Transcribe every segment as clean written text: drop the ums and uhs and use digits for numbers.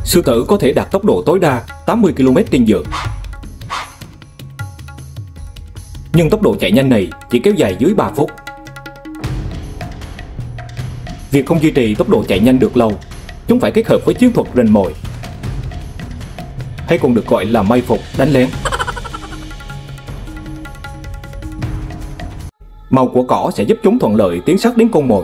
Sư tử có thể đạt tốc độ tối đa 80 km/h. Nhưng tốc độ chạy nhanh này chỉ kéo dài dưới 3 phút. Việc không duy trì tốc độ chạy nhanh được lâu, chúng phải kết hợp với chiến thuật rình mồi, hay còn được gọi là mai phục, đánh lén. Màu của cỏ sẽ giúp chúng thuận lợi tiến sát đến con mồi.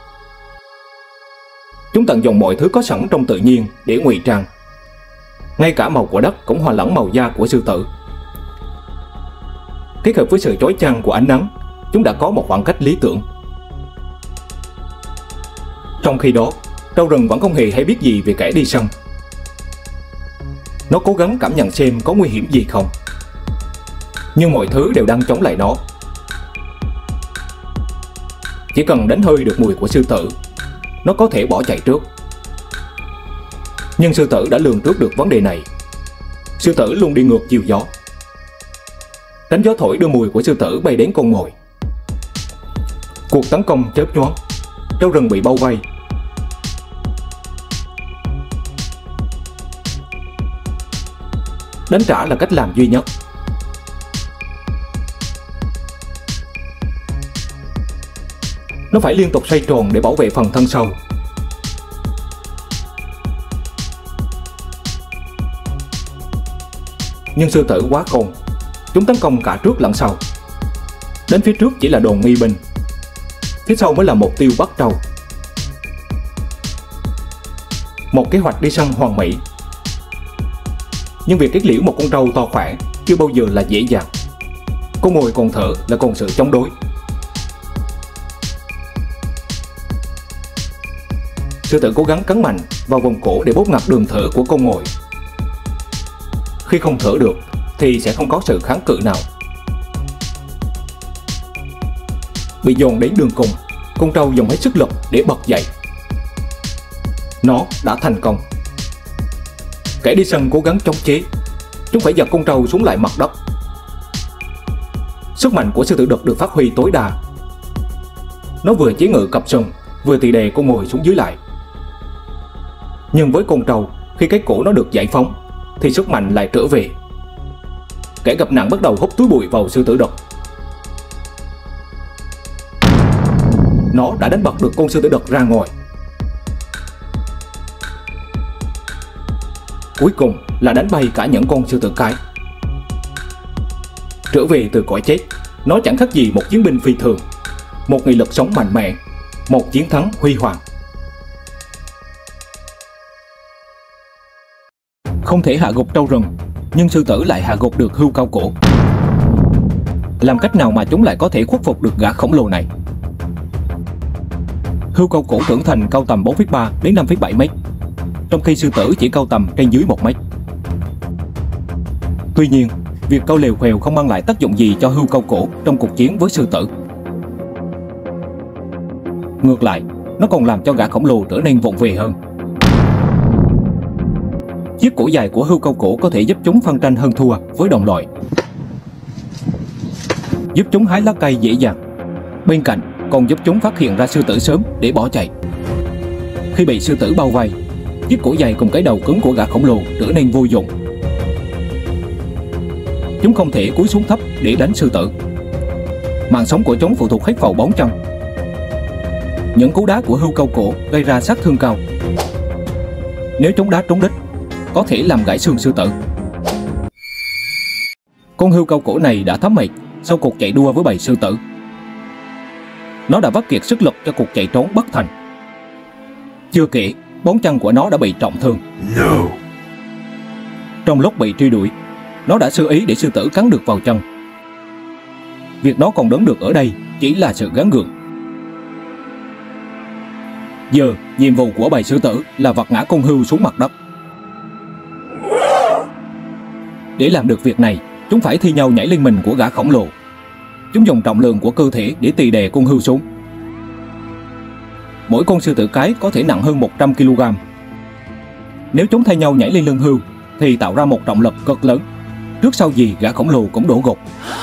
Chúng tận dụng mọi thứ có sẵn trong tự nhiên để ngụy trang. Ngay cả màu của đất cũng hòa lẫn màu da của sư tử. Kết hợp với sự chói chang của ánh nắng, chúng đã có một khoảng cách lý tưởng. Trong khi đó, trâu rừng vẫn không hề hay biết gì về kẻ đi săn. Nó cố gắng cảm nhận xem có nguy hiểm gì không. Nhưng mọi thứ đều đang chống lại nó. Chỉ cần đánh hơi được mùi của sư tử, nó có thể bỏ chạy trước. Nhưng sư tử đã lường trước được vấn đề này. Sư tử luôn đi ngược chiều gió. Cánh gió thổi đưa mùi của sư tử bay đến con mồi. Cuộc tấn công chớp nhoáng, trâu rừng bị bao vây. Đánh trả là cách làm duy nhất. Nó phải liên tục xoay tròn để bảo vệ phần thân sau. Nhưng sư tử quá khôn, chúng tấn công cả trước lẫn sau. Đến phía trước chỉ là đồn nghi binh, phía sau mới là mục tiêu bắt trâu. Một kế hoạch đi săn hoàn mỹ. Nhưng việc kết liễu một con trâu to khỏe chưa bao giờ là dễ dàng. Con mồi còn thở là còn sự chống đối. Sư tử cố gắng cắn mạnh vào vòng cổ để bóp ngặt đường thở của con mồi. Khi không thở được thì sẽ không có sự kháng cự nào. Bị dồn đến đường cùng, con trâu dùng hết sức lực để bật dậy. Nó đã thành công. Kẻ đi săn cố gắng chống chế. Chúng phải giật con trâu xuống lại mặt đất. Sức mạnh của sư tử đực được phát huy tối đa. Nó vừa chế ngự cặp sừng, vừa tì đè con mồi xuống dưới lại. Nhưng với con trâu, khi cái cổ nó được giải phóng thì sức mạnh lại trở về. Kẻ gặp nạn bắt đầu hút túi bụi vào sư tử đực. Nó đã đánh bật được con sư tử đực ra ngoài. Cuối cùng là đánh bay cả những con sư tử cái. Trở về từ cõi chết, nó chẳng khác gì một chiến binh phi thường, một nghị lực sống mạnh mẽ, một chiến thắng huy hoàng. Không thể hạ gục trâu rừng, nhưng sư tử lại hạ gục được hươu cao cổ. Làm cách nào mà chúng lại có thể khuất phục được gã khổng lồ này? Hươu cao cổ trưởng thành cao tầm 4,3 đến 5,7 mét, trong khi sư tử chỉ cao tầm trên dưới 1 mét. Tuy nhiên, việc câu lèo khèo không mang lại tác dụng gì cho hươu cao cổ trong cuộc chiến với sư tử. Ngược lại, nó còn làm cho gã khổng lồ trở nên vụng về hơn. Chiếc cổ dài của hươu cao cổ có thể giúp chúng phân tranh hơn thua với đồng loại, giúp chúng hái lá cây dễ dàng. Bên cạnh, còn giúp chúng phát hiện ra sư tử sớm để bỏ chạy. Khi bị sư tử bao vây, chiếc cổ dài cùng cái đầu cứng của gã khổng lồ trở nên vô dụng. Chúng không thể cúi xuống thấp để đánh sư tử. Mạng sống của chúng phụ thuộc hết vào bóng chân. Những cú đá của hươu cao cổ gây ra sát thương cao. Nếu chúng đá trúng đích, có thể làm gãy xương sư tử. Con hươu cao cổ này đã thấm mệt sau cuộc chạy đua với bầy sư tử. Nó đã vắt kiệt sức lực cho cuộc chạy trốn bất thành. Chưa kể, bóng chân của nó đã bị trọng thương. Trong lúc bị truy đuổi, nó đã sơ ý để sư tử cắn được vào chân. Việc nó còn đứng được ở đây chỉ là sự gắng gượng. Giờ, nhiệm vụ của bầy sư tử là vặt ngã con hươu xuống mặt đất. Để làm được việc này, chúng phải thi nhau nhảy lên mình của gã khổng lồ. Chúng dùng trọng lượng của cơ thể để tì đè con hươu xuống. Mỗi con sư tử cái có thể nặng hơn 100 kg. Nếu chúng thay nhau nhảy lên lưng hươu thì tạo ra một trọng lực cực lớn. Trước sau gì gã khổng lồ cũng đổ gục.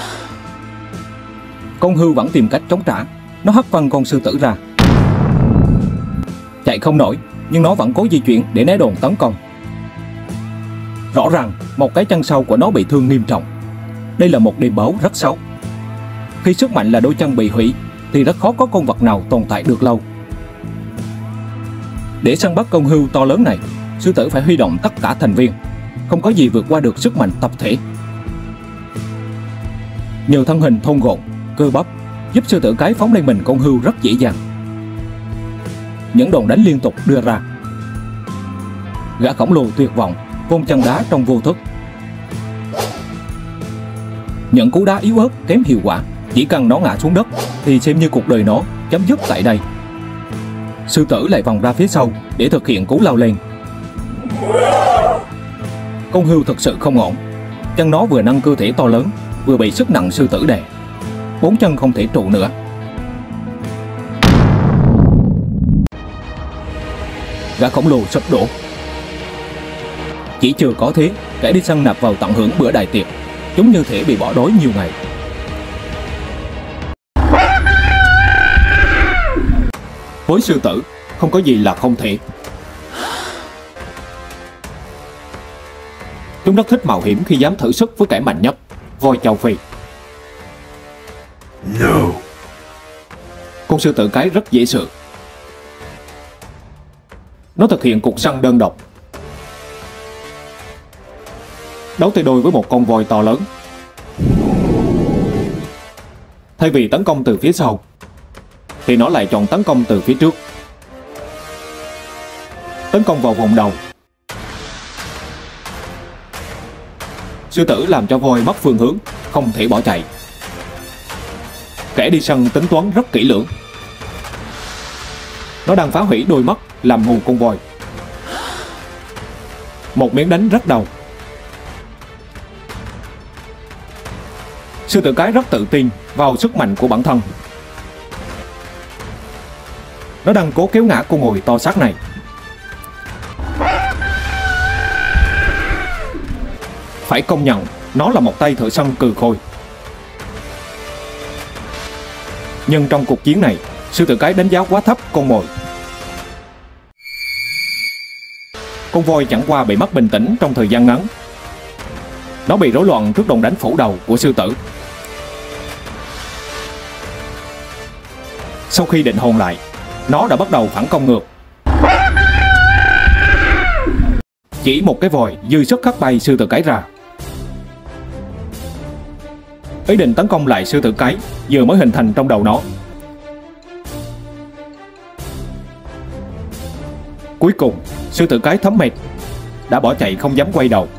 Con hươu vẫn tìm cách chống trả. Nó hất văng con sư tử ra. Chạy không nổi, nhưng nó vẫn cố di chuyển để né đòn tấn công. Rõ ràng một cái chân sau của nó bị thương nghiêm trọng. Đây là một điểm báo rất xấu. Khi sức mạnh là đôi chân bị hủy thì rất khó có con vật nào tồn tại được lâu. Để săn bắt con hươu to lớn này, sư tử phải huy động tất cả thành viên, không có gì vượt qua được sức mạnh tập thể. Nhờ thân hình thon gọn, cơ bắp giúp sư tử cái phóng lên mình con hươu rất dễ dàng. Những đòn đánh liên tục đưa ra. Gã khổng lồ tuyệt vọng vung chân đá trong vô thức. Những cú đá yếu ớt kém hiệu quả, chỉ cần nó ngã xuống đất thì xem như cuộc đời nó chấm dứt tại đây. Sư tử lại vòng ra phía sau để thực hiện cú lao lên. Con hươu thực sự không ổn. Chân nó vừa nâng cơ thể to lớn, vừa bị sức nặng sư tử đè. 4 chân không thể trụ nữa. Gã khổng lồ sụp đổ. Chỉ chưa có thế, kẻ đi săn nạp vào tận hưởng bữa đại tiệc. Chúng như thể bị bỏ đói nhiều ngày. Với sư tử, không có gì là không thể. Chúng rất thích mạo hiểm khi dám thử sức với kẻ mạnh nhất, voi châu Phi. No. Con sư tử cái rất dễ sợ. Nó thực hiện cuộc săn đơn độc. Đấu tay đôi với một con voi to lớn. Thay vì tấn công từ phía sau thì nó lại chọn tấn công từ phía trước. Tấn công vào vùng đầu. Sư tử làm cho voi mất phương hướng, không thể bỏ chạy. Kẻ đi săn tính toán rất kỹ lưỡng. Nó đang phá hủy đôi mắt làm mù con voi. Một miếng đánh rất đau. Sư tử cái rất tự tin vào sức mạnh của bản thân. Nó đang cố kéo ngã con mồi to xác này. Phải công nhận, nó là một tay thợ săn cừ khôi. Nhưng trong cuộc chiến này, sư tử cái đánh giá quá thấp con mồi. Con voi chẳng qua bị mất bình tĩnh trong thời gian ngắn. Nó bị rối loạn trước đòn đánh phủ đầu của sư tử. Sau khi định hồn lại, nó đã bắt đầu phản công ngược. Chỉ một cái vòi dư sức hất bay sư tử cái ra. Ý định tấn công lại sư tử cái vừa mới hình thành trong đầu nó. Cuối cùng, sư tử cái thấm mệt, đã bỏ chạy không dám quay đầu.